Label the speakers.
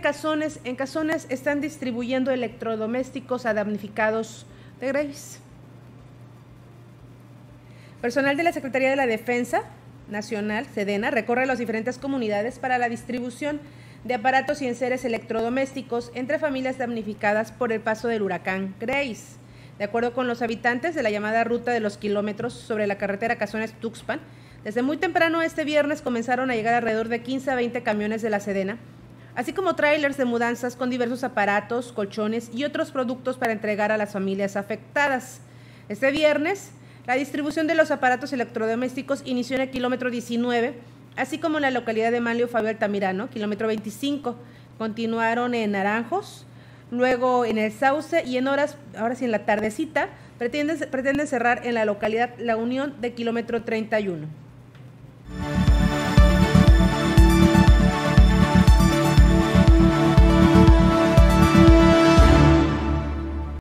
Speaker 1: Cazones. En Cazones están distribuyendo electrodomésticos a damnificados de Graves. Personal de la Secretaría de la Defensa Nacional, Sedena, recorre las diferentes comunidades para la distribución de aparatos y enseres electrodomésticos entre familias damnificadas por el paso del huracán Grace. De acuerdo con los habitantes de la llamada ruta de los kilómetros sobre la carretera Cazones-Tuxpan, desde muy temprano este viernes comenzaron a llegar alrededor de 15 a 20 camiones de la Sedena, así como tráilers de mudanzas con diversos aparatos, colchones y otros productos para entregar a las familias afectadas. Este viernes, la distribución de los aparatos electrodomésticos inició en el kilómetro 19, así como en la localidad de Manlio Fabio Altamirano, kilómetro 25. Continuaron en Naranjos, luego en el Sauce y ahora sí en la tardecita, pretenden cerrar en la localidad La Unión de kilómetro 31.